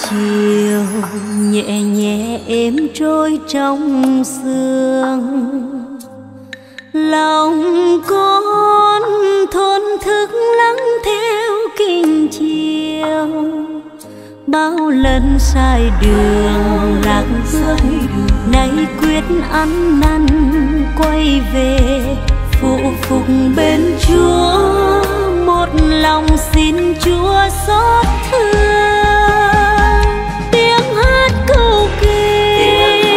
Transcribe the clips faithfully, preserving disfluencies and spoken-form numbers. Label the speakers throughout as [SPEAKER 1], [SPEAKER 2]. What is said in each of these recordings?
[SPEAKER 1] chiều nhẹ nhẹ êm trôi trong sương, lòng con thổn thức lắng theo kinh chiều. Bao lần sai đường lạc bước, nay quyết ăn năn quay về phụ phục bên Chúa, một lòng xin Chúa xót thương. Tiếng hát cầu kỳ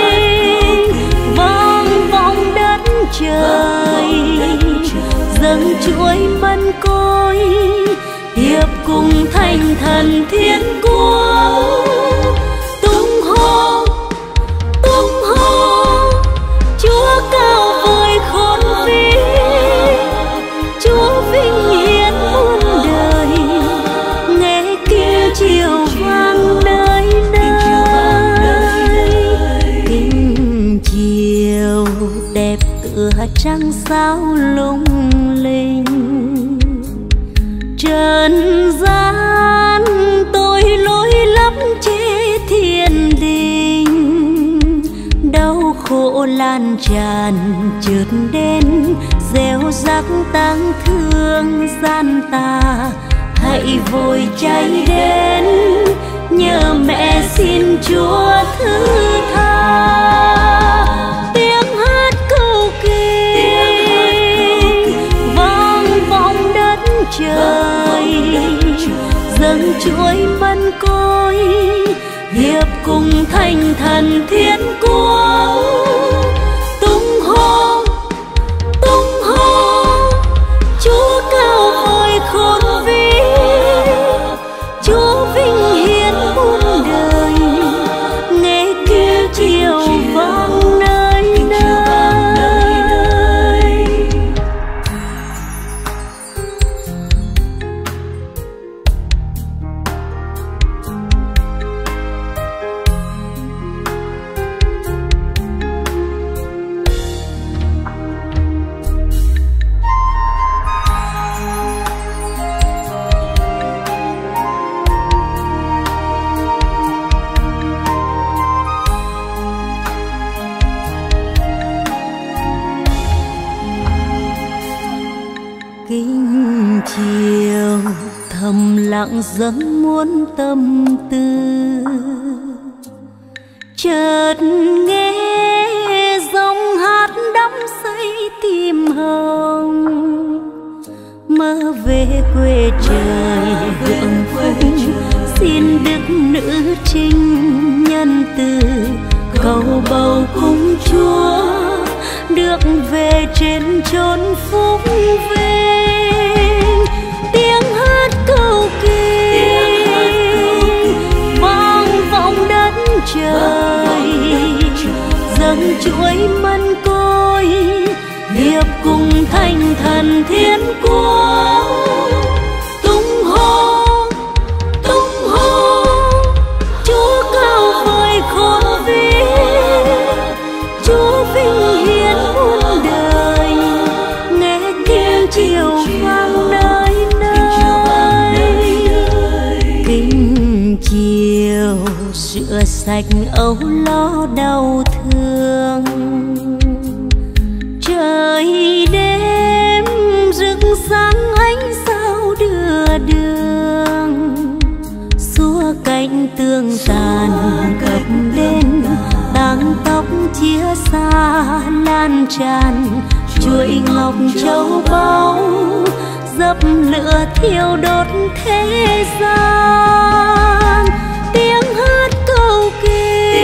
[SPEAKER 1] vang vọng đất trời, dâng chuỗi mân côi hiệp cùng thành thần thiên quốc. Tung hô tung hô Chúa cao vời khôn vĩ, Chúa vinh hiển muôn đời, nghe kêu chiều vang nơi nơi. Kinh chiều đẹp tựa trăng sao lung linh, trần gian tôi lối lắm chế thiên đình. Đau khổ lan tràn chợt đến, gieo rắc tang thương gian ta, hãy vội chạy đến nhờ mẹ xin Chúa thứ tha. Tiếng hát cầu kỳ vang vọng đất trời, dâng chuỗi mân côi hiệp cùng thành thần thiên quốc. Tung hô tung hô Chúa cao vời khôn vĩ, Chúa vinh hiển muôn đời, nghe kêu chiều vang nơi nơi. Kinh chiều thầm lặng dâng muôn tâm tư, chợt nghe giọng hát đắm say tim hồng. Mơ về quê trời hưởng phúc, xin đức nữ trinh nhân từ, cầu bầu cung Chúa được về trên chốn phúc vinh. Tiếng hát cầu kỳ vang vọng đất trời, dâng chuỗi mân côi hiệp cùng thành thần thiên quốc. Tung hô tung hô Chúa cao vời khôn vĩ, Chúa vinh hiển muôn đời, nghe kêu chiều vang nơi nơi. Kinh chiều rửa sạch âu lo đau thương, trời đêm rực sáng ánh sao đưa đường. Xua cánh tương tàn cập đến, tang tóc chia xa lan tràn, chuỗi ngọc châu báu dập lửa thiêu đốt thế gian. Tiếng hát cầu kỳ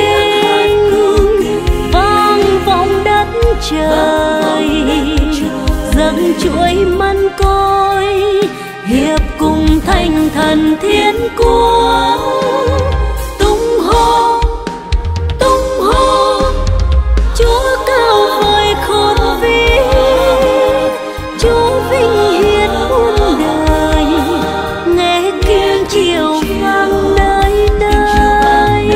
[SPEAKER 1] vang vọng đất trời, dâng chuỗi mân côi hiệp cùng thành thần thiên quốc. Tung hô tung hô Chúa cao vời khôn vĩ, Chúa vinh hiển muôn đời, nghe kêu chiều vang nơi nơi.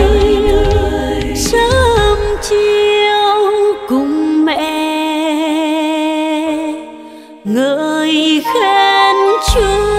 [SPEAKER 1] Sớm chiều cùng mẹ ngợi khen Chúa.